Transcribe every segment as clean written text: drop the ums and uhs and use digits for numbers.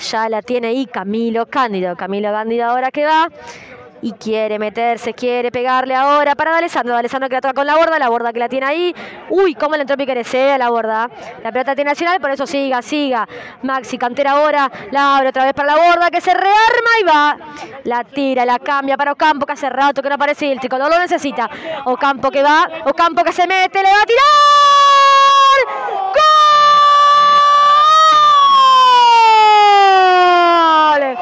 Ya la tiene ahí Camilo Cándido. Camilo Cándido ahora que va. Y quiere meterse, quiere pegarle ahora para D'Alessandro. D'Alessandro que la toca con la Borda que la tiene ahí. Uy, cómo le entró Piquerez a la Borda. La pelota tiene Nacional, por eso siga. Maxi Cantera ahora, la abre otra vez para la Borda que se rearma y va. La tira, la cambia para Ocampo que hace rato que no aparece y el tricolor lo necesita. Ocampo que va, Ocampo que se mete, le va a tirar. ¡Gol!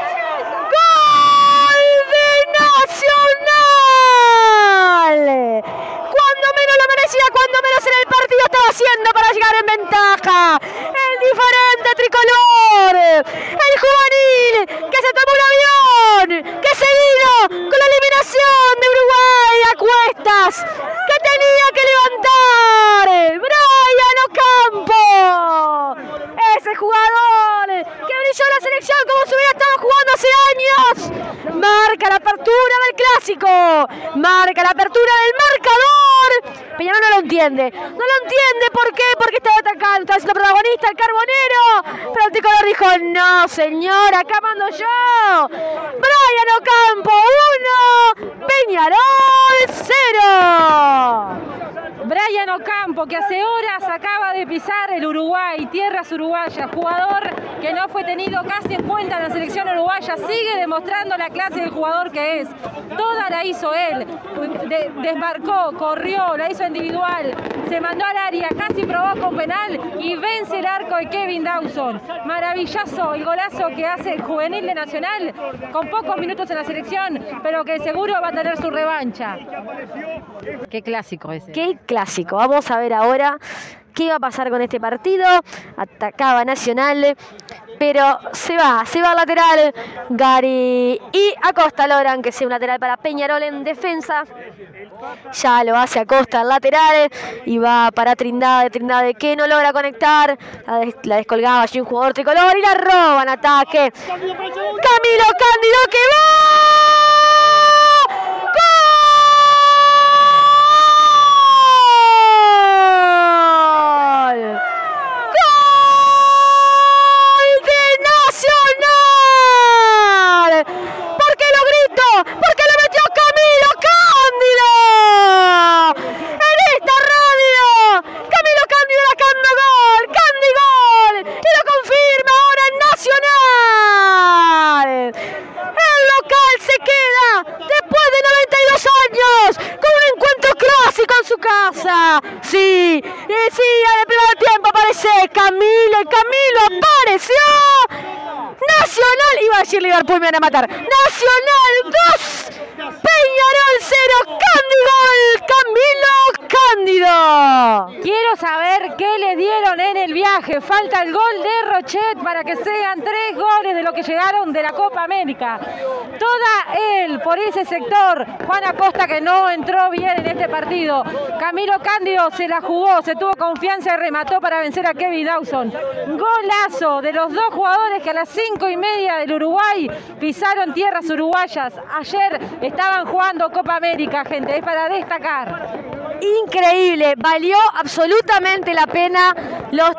Cuando menos lo merecía, cuando menos en el partido estaba haciendo para llegar en ventaja. El diferente tricolor, el juvenil que se tomó un avión, que se vino con la eliminación de Uruguay a cuestas, que tenía que levantar. Brian Ocampo, ese jugador que brilló en la selección como si hubiera estado jugando hace años. Marca la apertura del clásico, marca la apertura del marcador. Peñarol no lo entiende, ¿por qué? Porque estaba atacando, estaba siendo protagonista el Carbonero, pero el tricolor dijo, no señor, acá mando yo. Brian Ocampo 1, Peñarol 0. Brian Ocampo, que hace horas acaba de pisar el Uruguay, tierras uruguayas, jugador que no fue tenido casi en cuenta en la selección uruguaya, sigue demostrando la clase de jugador que es. Toda la hizo él, desmarcó, corrió, la hizo individual, se mandó al área, casi provocó un penal y vence el arco de Kevin Dawson. Maravilloso el golazo que hace el juvenil de Nacional, con pocos minutos en la selección, pero que seguro va a tener su revancha. Qué clásico ese. Qué clásico. Vamos a ver ahora qué va a pasar con este partido. Atacaba Nacional, pero se va al lateral Gary y Acosta logran que sea un lateral para Peñarol en defensa. Ya lo hace Acosta al lateral y va para Trindade que no logra conectar. La descolgaba allí un jugador tricolor y la roban. Ataque Camilo Cándido que va. Porque lo metió Camilo Cándido en esta radio. Camilo Cándido marcando gol, Candigol, y lo confirma ahora en Nacional. El local se queda después de 92 años con un encuentro clásico en su casa. Sí, al primer tiempo aparece Camilo y Camilo apareció. Nacional, iba a decir Liverpool, me van a matar. Nacional 2, Peñarol 0, Camilo Cándido. Quiero saber qué le dieron en el viaje. Falta el gol de Rochet para que sean 3 goles de lo que llegaron de la Copa América. Toda él por ese sector. Juan Acosta que no entró bien en este partido. Camilo Cándido se la jugó, se tuvo confianza y remató para vencer a Kevin Dawson. Golazo de los dos jugadores que a las 5:30 del Uruguay pisaron tierras uruguayas. Ayer estaban jugando Copa América, gente, es para destacar. Increíble, valió absolutamente la pena los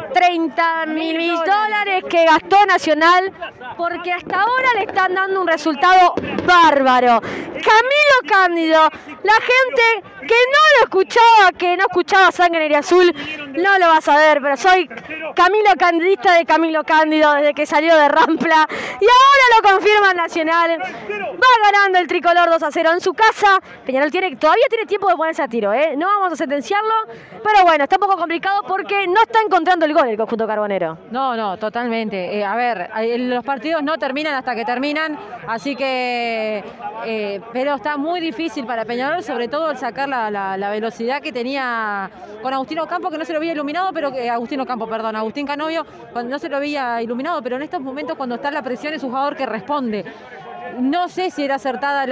$30.000 que gastó Nacional, porque hasta ahora le están dando un resultado bárbaro. Camilo Cándido, la gente que no lo escuchaba, que no escuchaba Sangre Negra y Azul, no lo va a saber, pero soy Camilo Candidista de Camilo Cándido desde que salió de Rampla y ahora lo confirma Nacional. Va ganando el tricolor 2-0 en su casa. Peñarol todavía tiene tiempo de ponerse a tiro, no vamos a sentenciarlo, pero bueno, está un poco complicado porque no está encontrando el gol el conjunto carbonero. No, totalmente. A ver, los partidos no terminan hasta que terminan, así que, pero está muy difícil para Peñarol, sobre todo al sacar la velocidad que tenía con Agustín Ocampo, que no se lo había iluminado, pero Agustín Canovio, no se lo había iluminado, pero en estos momentos cuando está la presión es un jugador que responde. No sé si era acertada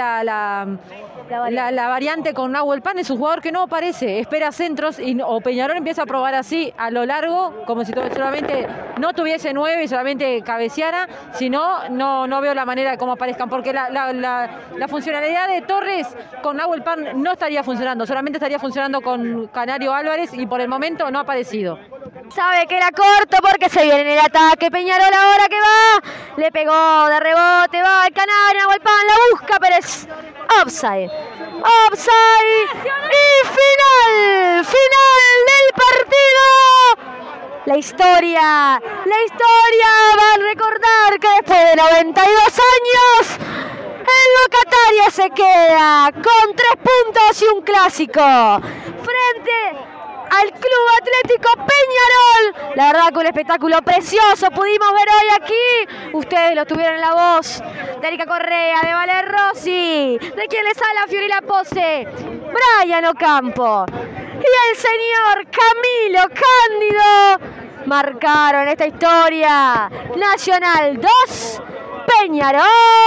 la variante con Nahuel Pan, es un jugador que no aparece, espera centros o Peñarol empieza a probar así a lo largo, como si solamente no tuviese 9 y solamente cabeceara, si no, no veo la manera de cómo aparezcan, porque la funcionalidad de Torres con Nahuel Pan no estaría funcionando, solamente estaría funcionando con Canario Álvarez y por el momento no ha aparecido. Sabe que era corto porque se viene en el ataque. Peñarol ahora que va. Le pegó de rebote. Va el Canario. Nahuelpan la busca, pero es offside. Offside. Y final. Final del partido. La historia va a recordar que después de 92 años, el locatario se queda con 3 puntos y un clásico frente al Club Atlético Peñarol. La verdad que un espectáculo precioso pudimos ver hoy aquí. Ustedes lo tuvieron en la voz de Erika Correa, de Valer Rossi, de quien les habla Fiorella Pose, Brian Ocampo y el señor Camilo Cándido. Marcaron esta historia. Nacional 2, Peñarol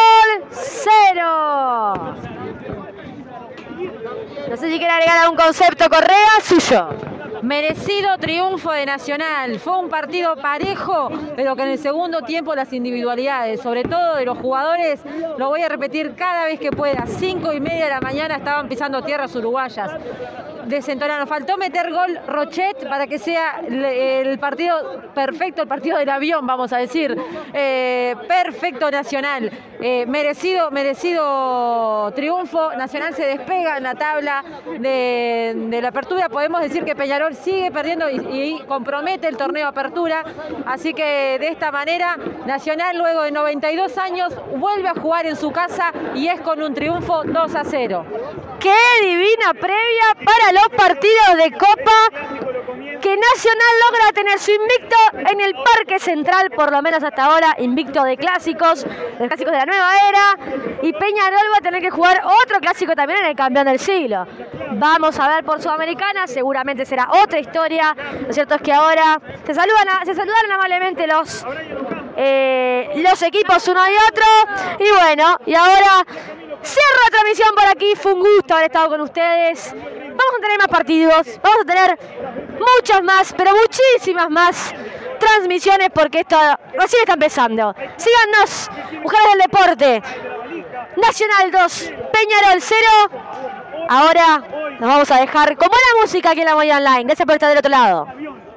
0. No sé si quiere agregar algún concepto, Correa, suyo. Merecido triunfo de Nacional, fue un partido parejo, pero que en el segundo tiempo las individualidades, sobre todo de los jugadores, lo voy a repetir cada vez que pueda, 5:30 de la mañana estaban pisando tierras uruguayas. Desentonaron, faltó meter gol Rochet para que sea el partido perfecto, el partido del avión, vamos a decir. Perfecto Nacional, merecido triunfo. Nacional se despega en la tabla de la apertura. Podemos decir que Peñarol sigue perdiendo y compromete el torneo apertura. Así que de esta manera Nacional, luego de 92 años, vuelve a jugar en su casa y es con un triunfo 2-0. ¡Qué divina previa para los partidos de Copa! Que Nacional logra tener su invicto en el Parque Central, por lo menos hasta ahora, invicto de clásicos, de la nueva era. Y Peñarol va a tener que jugar otro clásico también en el campeón del siglo. Vamos a ver por Sudamericana, seguramente será otra historia. Lo cierto es que ahora se saludaron amablemente los equipos uno y otro. Y bueno, y ahora cierro la transmisión por aquí. Fue un gusto haber estado con ustedes. Vamos a tener más partidos, vamos a tener muchas más, pero muchísimas más transmisiones, porque esto recién está empezando. Síganos, Mujeres del Deporte. Nacional 2, Peñarol 0. Ahora nos vamos a dejar con buena música aquí en La Movida Online. Gracias por estar del otro lado.